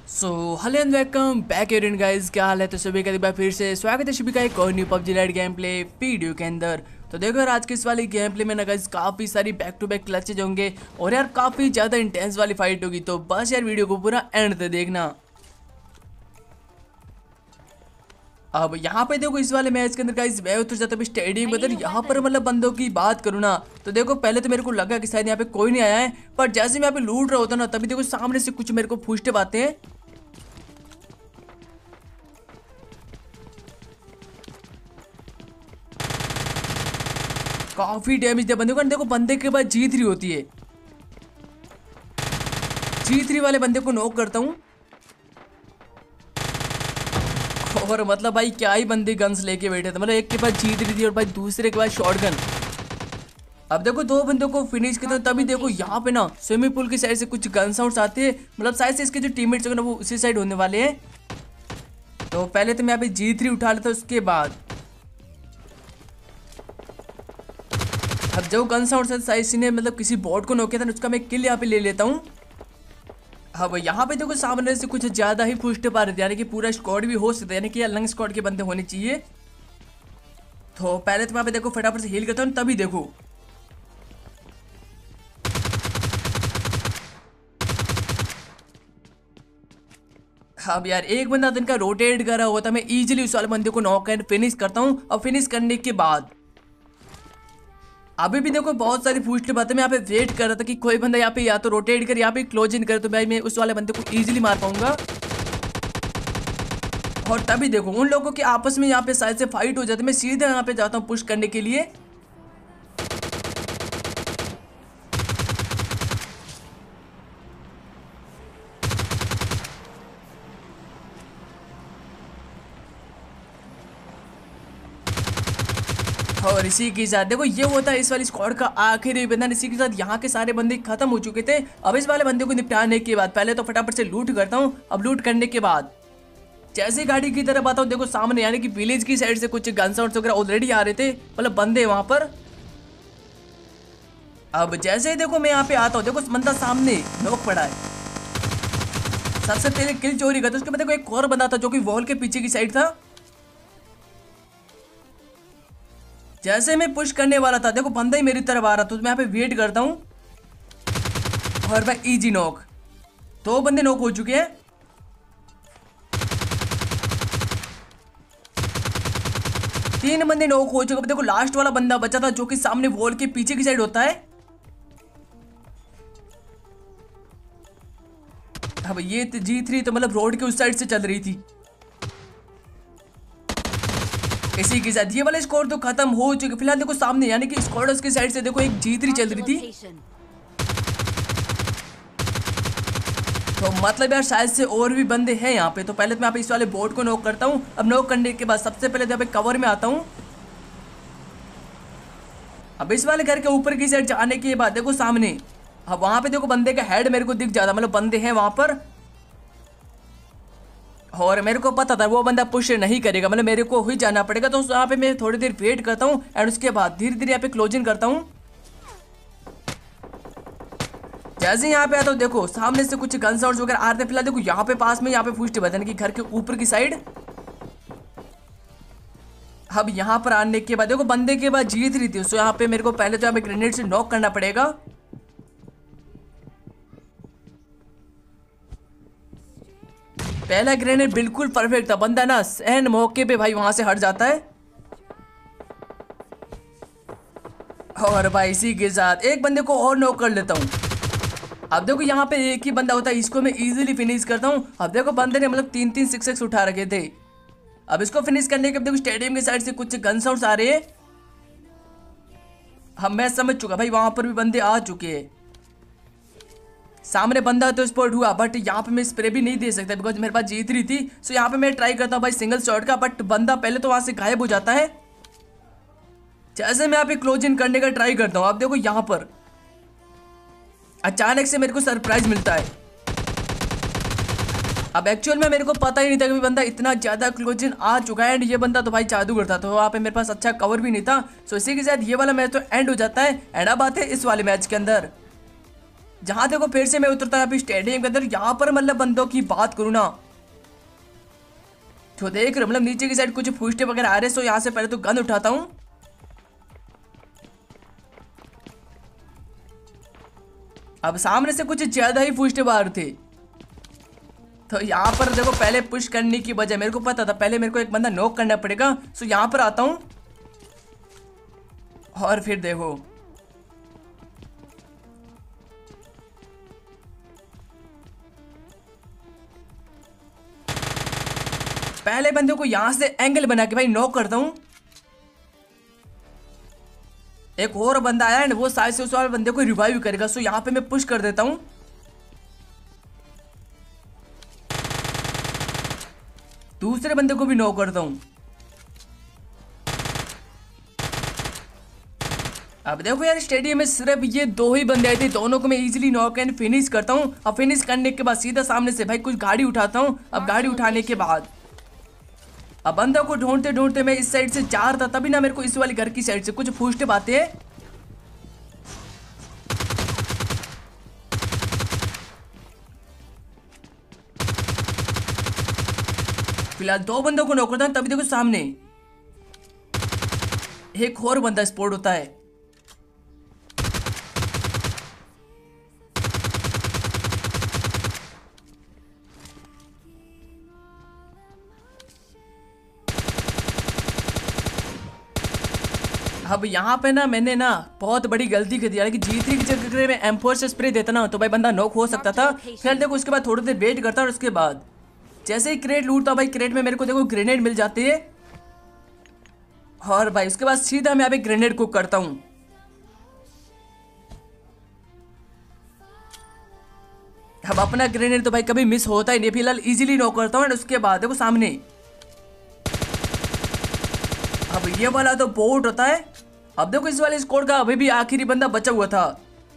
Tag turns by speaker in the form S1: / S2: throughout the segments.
S1: So hello and welcome back एरियन guys, क्या हाल है। तो सभी का एक बार फिर से स्वागत है सभी का एक और new PUBG lite game play video के अंदर। तो देखो यार, आज के इस वाली गेम प्ले में ना गाइस काफ़ी सारी बैक टू बैक क्लचेज होंगे और यार काफ़ी ज़्यादा इंटेंस वाली फाइट होगी। तो बस यार वीडियो को पूरा एंड तक देखना। अब यहाँ पे देखो इस वाले मैच के अंदर गाइस मैं उतर जाता हूँ स्टेडियम के अंदर। यहाँ पर मतलब बंदों की बात करूँ ना तो देखो पहले तो मेरे को लगा कि शायद यहाँ पे कोई नहीं आया है, पर जैसे मैं यहाँ पे लूट रहा होता ना तभी देखो सामने से कुछ मेरे को फूस्टे आते हैं। काफी डैमेज दिया बंदे को। देखो बंदे के बाद G3 होती है, G3 वाले बंदे को नॉक करता हूँ। और मतलब भाई क्या ही बंदे गन्स लेके बैठे थे। मतलब एक के पास G3 थी और भाई दूसरे के पास शॉटगन। अब देखो दो बंदों को फिनिश करते हैं तभी देखो यहाँ पे ना स्विमिंग पूल की साइड से कुछ गन साउंड्स आते हैं। मतलब शायद से इसके जो टीममेट्स ना वो उसी साइड होने वाले हैं। तो पहले तो मैं यहाँ पे G3 उठा लेता हूँ, उसके बाद अब जो गन साउंड से साइज ने मतलब किसी बॉट को नोक किया था उसका मैं किल यहाँ पे ले लेता हूँ। अब यहाँ पे देखो सामने से कुछ ज्यादा ही पुष्ट पा रहे थे, यानी कि पूरा स्क्वाड भी हो सकता है, यानी कि अलग स्क्वाड के बंदे होने चाहिए। तो पहले तो वहाँ पे देखो फटाफट से हील करता हूँ तभी देखो अब यार एक बंदा तो इनका रोटेट कर रहा होता, मैं इजीली उस वाले बंदे को नॉक एंड फिनिश करता हूँ। और फिनिश करने के बाद अभी भी देखो बहुत सारी फूस्ट बातें मैं यहाँ पे वेट कर रहा था कि कोई बंदा यहाँ पे या तो रोटेट कर या पे क्लोज इन करे तो भाई मैं उस वाले बंदे को इजीली मार पाऊंगा। और तभी देखो उन लोगों के आपस में यहाँ पे शायद से फाइट हो जाती है। मैं सीधे यहाँ पे जाता हूँ पुश करने के लिए। और इसी के साथ देखो ये होता है इस वाली स्क्वाड का आखिरी बंदा। इसी के साथ यहाँ के सारे बंदे खत्म हो चुके थे। अब इस वाले बंदे को निपटाने के बाद पहले तो फटाफट से लूट करता हूँ। अब लूट करने के बाद जैसे गाड़ी की तरफ आता हूँ देखो सामने यानी कि विलेज की साइड से कुछ गन साउंड्स वगैरह ऑलरेडी आ रहे थे, मतलब बंदे वहां पर। अब जैसे ही देखो मैं यहाँ पे आता हूँ देखो बंदा सामने नॉक पड़ा है। सबसे पहले किल चोरी करता, उसके बाद देखो एक और बंदा था जो कि वॉल के पीछे की साइड था। जैसे मैं पुश करने वाला था देखो बंदा ही मेरी तरफ आ रहा था, तो मैं यहाँ पे वेट करता हूँ और भाई इजी नॉक। दो बंदे नॉक हो चुके हैं। तीन बंदे नॉक हो चुके। देखो लास्ट वाला बंदा बचा था जो कि सामने वॉल के पीछे की साइड होता है। अब ये G3 तो मतलब रोड के उस साइड से चल रही थी। इसी के साथ ये वाला स्कोर तो खत्म हो चुके। फिलहाल देखो सामने यानी कि स्क्वाडर्स की साइड से देखो एक G3 चल रही थी। तो मतलब यार शायद से और भी बंदे हैं यहाँ पे। तो पहले तो मैं यहाँ पे इस वाले बोर्ड को नॉक करता हूँ। अब नॉक करने के बाद सबसे पहले तो यहाँ पे कवर में आता हूँ। अब इस वाले घर के ऊपर की साइड जाने के बाद देखो सामने अब वहां पे देखो बंदे का हेड मेरे को दिख जाता, मतलब बंदे हैं वहां पर। और मेरे को पता था वो बंदा पुश नहीं करेगा, मतलब मेरे को ही जाना पड़ेगा। तो यहाँ पे मैं थोड़ी देर वेट करता हूँ एंड उसके बाद धीरे धीरे यहाँ पे क्लोजिंग करता हूँ। जैसे यहाँ पे आता हूँ देखो सामने से कुछ गन साउंड्स वगैरह आ रहे थे। फिलहाल देखो यहाँ पे पास में यहाँ पे फूस्ट बता कि घर के ऊपर की साइड। अब यहाँ पर आने के बाद देखो बंदे के बाद G3 थी, तो यहाँ पे मेरे को पहले तो यहाँ पे ग्रेनेड से नॉक करना पड़ेगा। पहला ग्रेनेड बिल्कुल परफेक्ट था, बंदा ना सहन मौके पे भाई वहां से हट जाता है। और भाई इसी के साथ एक बंदे को और नॉक कर लेता हूँ। अब देखो यहाँ पे एक ही बंदा होता है, इसको मैं इजीली फिनिश करता हूँ। अब देखो बंदे ने मतलब 3-3 6 उठा रखे थे। अब इसको फिनिश करने के बाद देखो स्टेडियम की साइड से कुछ गन साउंड्स आ रहे हैं। हम मैं समझ चुका भाई वहां पर भी बंदे आ चुके हैं। सामने बंदा तो स्पॉट हुआ, बट यहाँ पे मैं स्प्रे भी नहीं दे सकता बिकॉज मेरे पास G3 थी। सो यहाँ पे मैं ट्राई करता हूँ भाई सिंगल शॉट का, बट बंदा पहले तो वहां से गायब हो जाता है। जैसे मैं यहाँ पे क्लोज इन करने का ट्राई करता हूँ अब देखो यहाँ पर अचानक से मेरे को सरप्राइज मिलता है। अब एक्चुअल में मेरे को पता ही नहीं था कि बंदा इतना ज्यादा क्लोज इन आ चुका है। एंड ये बंदा तो भाई जादूगर था, तो वहाँ पे मेरे पास अच्छा कवर भी नहीं था। सो इसी के साथ ये वाला मैच तो एंड हो जाता है। एंड अब आते हैं इस वाले मैच के अंदर। जहां देखो फिर से मैं उतरता हूँ अभी स्टेडियम के अंदर। यहाँ पर मतलब बंदों की बात करूँ ना तो देख रहे हो, मतलब नीचे की साइड कुछ फूस्टे वगैरह आ रहे। सो यहाँ से पहले तो गन उठाता हूँ। अब सामने से कुछ ज्यादा ही फूस्टे बाहर थे, तो यहाँ पर देखो पहले पुश करने की बजाय मेरे को पता था पहले मेरे को एक बंदा नॉक करना पड़ेगा। सो यहाँ पर आता हूँ और फिर देखो पहले बंदे को यहां से एंगल बना के भाई नॉक करता हूं। एक और बंदा आया एंड वो शायद से उस वाले बंदे को रिवाइव करेगा। सो यहाँ पे मैं पुश कर देता हूं। दूसरे बंदे को भी नॉक करता हूं। अब देखो यार स्टेडियम में सिर्फ ये दो ही बंदे आए थे, दोनों को मैं इजीली नॉक एंड फिनिश करता हूं। अब फिनिश करने के बाद सीधा सामने से भाई कुछ गाड़ी उठाता हूं। अब गाड़ी उठाने के बाद अब बंदों को ढूंढते ढूंढते मैं इस साइड से जा रहा था, तभी ना मेरे को इस वाली घर की साइड से कुछ फूस्टे आते हैं। फिलहाल दो बंदों को नॉक करता हूं, तभी देखो सामने एक और बंदा स्पॉट होता है। अब यहाँ पे ना मैंने ना बहुत बड़ी गलती कर दी, यानी कि G3 की जगह में M4 से स्प्रे देता ना तो भाई बंदा नॉक हो सकता था। फिर देखो उसके बाद थोड़ी देर वेट करता और उसके बाद जैसे ही क्रेट लूटता भाई क्रेट में मेरे को देखो ग्रेनेड मिल जाती है। और भाई उसके बाद सीधा मैं अभी ग्रेनेड कुक करता हूँ। अब अपना ग्रेनेड तो भाई कभी मिस होता ही नहीं, फिलहाल इजीली नॉक करता हूँ। उसके बाद देखो सामने अब ये वाला तो बोट होता है। अब देखो इस वाले स्क्वाड का अभी भी आखिरी बंदा बचा हुआ था।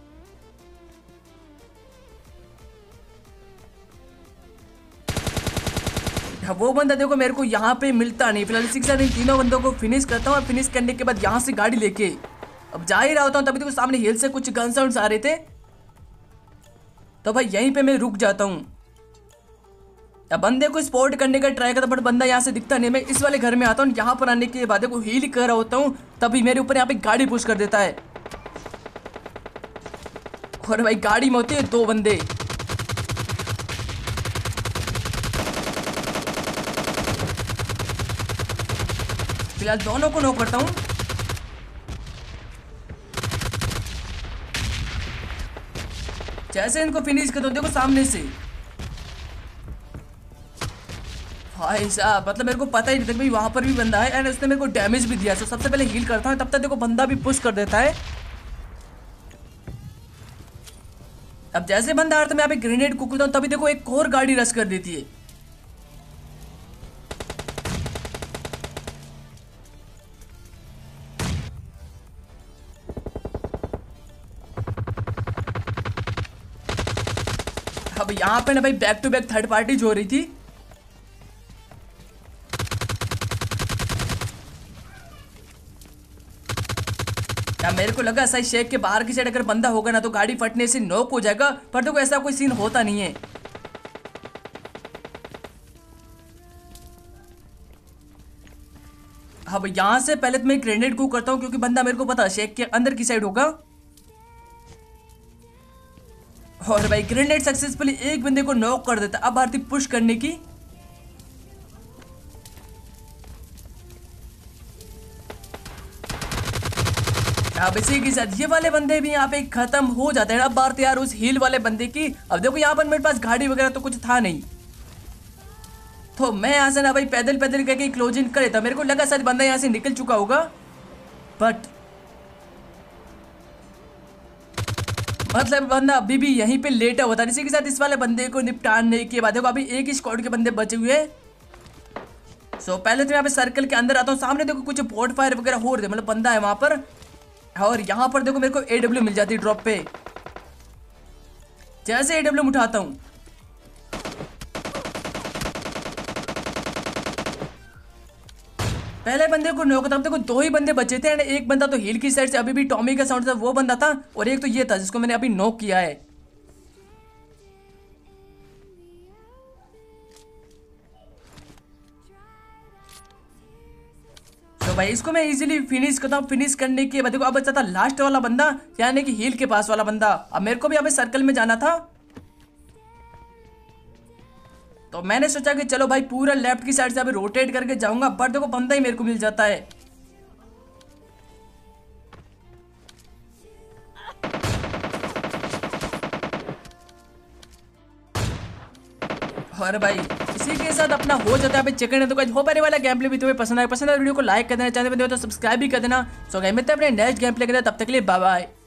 S1: वो बंदा देखो मेरे को यहाँ पे मिलता नहीं। फिलहाल इसी के साथ इन तीनों बंदों को फिनिश करता हूँ और फिनिश करने के बाद यहाँ से गाड़ी लेके अब जा ही रहा होता हूँ, तभी देखो सामने हिल से कुछ गन साउंड्स आ रहे थे, तो भाई यहीं पे मैं रुक जाता हूँ। अब बंदे को स्पॉट करने का ट्राई करता बट बंदा यहाँ से दिखता नहीं। मैं इस वाले घर में आता हूँ, यहाँ पर आने के बाद देखो हील कर रहा होता हूँ, तभी मेरे ऊपर यहाँ पे गाड़ी पुश कर देता है। और भाई गाड़ी में होते हैं दो बंदे। फिलहाल दोनों को नॉक करता हूँ। जैसे इनको फिनिश करता हूँ देखो सामने से भाई साहब, मतलब मेरे को पता ही नहीं था भाई वहां पर भी बंदा है एंड उसने मेरे को डैमेज भी दिया। तो सबसे पहले हील करता हूँ, तब तक देखो बंदा भी पुश कर देता है। अब जैसे बंदा आ रहा था मैं यहाँ पे ग्रेनेड कुकता हूँ, तभी देखो एक और गाड़ी रश कर देती है। अब यहाँ पे ना भाई back to back third party हो रही थी। या मेरे को लगा सही शेक के बाहर की साइड अगर बंदा होगा ना तो गाड़ी फटने से नॉक हो जाएगा, पर देखो ऐसा कोई सीन होता नहीं है। अब यहां से पहले तो मैं ग्रेनेड को करता हूं, क्योंकि बंदा मेरे को पता शेक के अंदर की साइड होगा। और भाई ग्रेनेड सक्सेसफुली एक बंदे को नॉक कर देता। अब आरती पुश करने की। अब इसी के साथ ये वाले बंदे भी यहाँ पे खत्म हो जाते हैं। अब बात यार उस हील वाले बंदे की। अब देखो यहाँ पर मेरे पास गाड़ी वगैरह तो कुछ था नहीं, तो मैं यहाँ से ना भाई पैदल पैदल करके क्लोजिंग करे था। मेरे को लगा शायद बंदा यहाँ से निकल चुका होगा, बट मतलब बंदा अभी भी यहीं पे लेटा हुआ था। इसी के साथ इस वाले बंदे को निपटाने के बाद देखो अभी एक ही स्क्वाड के बंदे बचे हुए हैं। सो पहले तो यहाँ पे सर्कल के अंदर आता हूँ। सामने देखो कुछ बोट फायर वगैरह हो रहे थे, मतलब बंदा है वहां पर। और यहाँ पर देखो मेरे को AW मिल जाती है ड्रॉप पे। जैसे AW उठाता हूँ पहले बंदे को नॉक, तब देखो दो ही बंदे बचे थे। एक बंदा तो हील की साइड से अभी भी टॉमी का साउंड था वो बंदा था, और एक तो ये था जिसको मैंने अभी नॉक किया है। भाई इसको मैं इजीली फिनिश करता हूँ। फिनिश करने के बाद देखो अब बचा था लास्ट वाला बंदा, यानी कि हील के पास वाला बंदा। अब मेरे को भी अभी सर्कल में जाना था, तो मैंने सोचा कि चलो भाई पूरा लेफ्ट की साइड से अभी रोटेट करके जाऊंगा, बट देखो बंदा ही मेरे को मिल जाता है। और भाई इसी के साथ अपना हो जाता है अभी चिकन। तो हो पाने वाला गेम प्ले भी तुम्हें पसंद आया वीडियो को लाइक कर देना, चैनल पे तो सब्सक्राइब भी कर देना। सो गाइस मिलते हैं अपने नेक्स्ट गेम प्ले के साथ, तब तक के लिए बाय बाय।